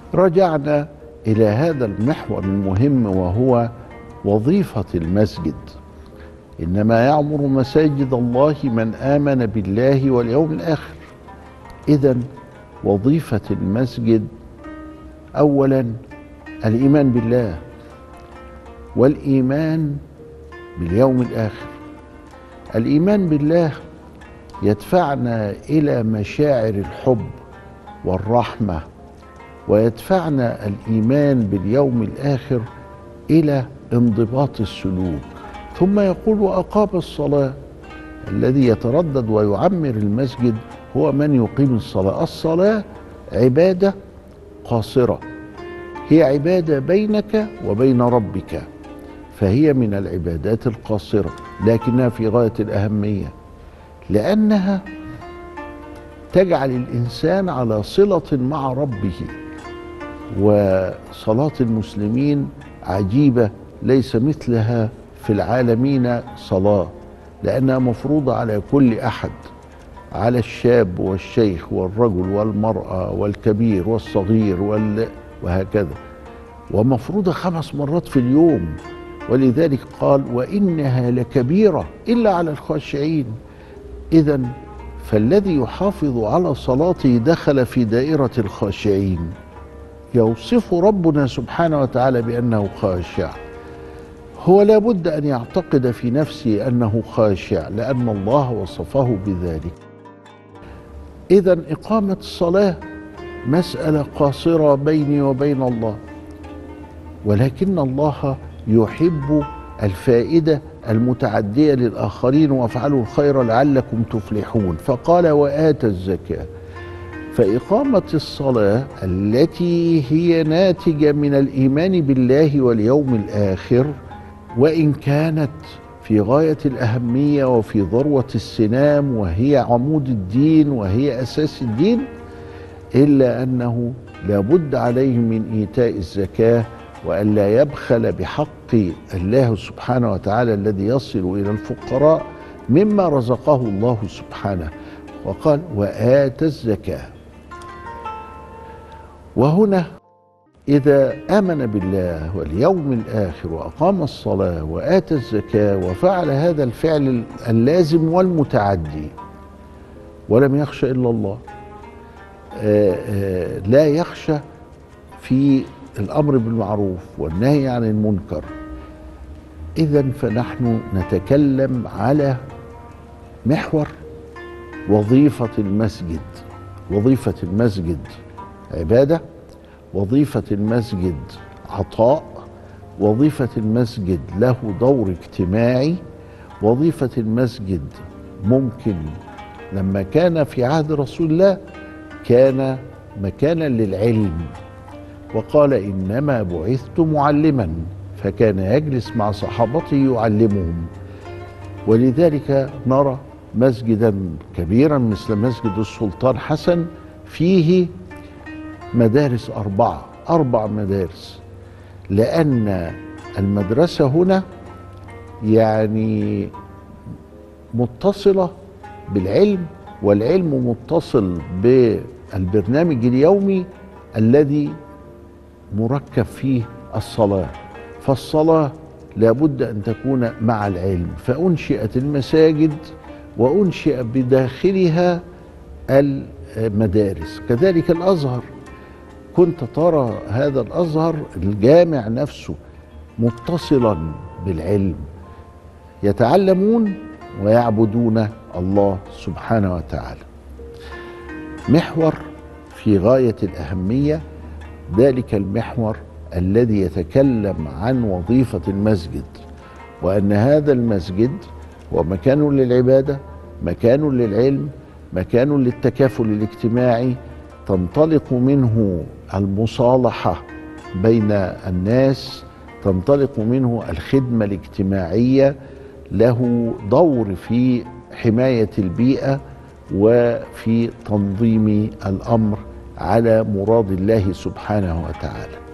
رجعنا إلى هذا المحور المهم وهو وظيفة المسجد. إنما يعمر مساجد الله من آمن بالله واليوم الآخر. إذن وظيفة المسجد أولا الإيمان بالله والإيمان باليوم الآخر. الإيمان بالله يدفعنا إلى مشاعر الحب والرحمة، ويدفعنا الإيمان باليوم الآخر إلى انضباط السلوك. ثم يقول وأقام الصلاة. الذي يتردد ويعمر المسجد هو من يقيم الصلاة. الصلاة عبادة قاصرة، هي عبادة بينك وبين ربك، فهي من العبادات القاصرة، لكنها في غاية الأهمية، لأنها تجعل الإنسان على صلة مع ربه. وصلاة المسلمين عجيبة، ليس مثلها في العالمين صلاة، لأنها مفروضة على كل أحد، على الشاب والشيخ والرجل والمرأة والكبير والصغير وهكذا، ومفروضة 5 مرات في اليوم. ولذلك قال وإنها لكبيرة إلا على الخاشعين. إذن فالذي يحافظ على صلاته دخل في دائرة الخاشعين. يوصف ربنا سبحانه وتعالى بأنه خاشع. هو لا بد أن يعتقد في نفسه أنه خاشع، لأن الله وصفه بذلك. إذن إقامة الصلاة مسألة قاصرة بيني وبين الله، ولكن الله يحب الفائدة المتعدية للآخرين، وافعلوا الخير لعلكم تفلحون. فقال وآتى الزكاة. فإقامة الصلاة التي هي ناتجة من الإيمان بالله واليوم الآخر، وإن كانت في غاية الأهمية وفي ذروة السنام وهي عمود الدين وهي أساس الدين، إلا أنه لا بد عليه من إيتاء الزكاة، وأن لا يبخل بحق الله سبحانه وتعالى الذي يصل إلى الفقراء مما رزقه الله سبحانه. وقال وآتى الزكاة. وهنا إذا آمن بالله واليوم الآخر وأقام الصلاة وآتى الزكاة وفعل هذا الفعل اللازم والمتعدي ولم يخش إلا الله، لا يخشى في الأمر بالمعروف والنهي عن المنكر، إذن فنحن نتكلم على محور وظيفة المسجد. وظيفة المسجد عبادة، وظيفة المسجد عطاء، وظيفة المسجد له دور اجتماعي، وظيفة المسجد ممكن لما كان في عهد رسول الله كان مكانا للعلم، وقال إنما بعثت معلما، فكان يجلس مع صحابته يعلمهم. ولذلك نرى مسجدا كبيرا مثل مسجد السلطان حسن فيه مدارس 4 مدارس، لأن المدرسة هنا يعني متصلة بالعلم، والعلم متصل بالبرنامج اليومي الذي مركب فيه الصلاة. فالصلاة لابد أن تكون مع العلم، فأنشئت المساجد وأنشئ بداخلها المدارس. كذلك الأزهر، كنت ترى هذا الأزهر الجامع نفسه متصلا بالعلم، يتعلمون ويعبدون الله سبحانه وتعالى. محور في غاية الأهمية، ذلك المحور الذي يتكلم عن وظيفة المسجد، وأن هذا المسجد هو مكان للعبادة، مكان للعلم، مكان للتكافل الاجتماعي، تنطلق منه المصالحة بين الناس، تنطلق منه الخدمة الاجتماعية، له دور في حماية البيئة وفي تنظيم الأمر على مراد الله سبحانه وتعالى.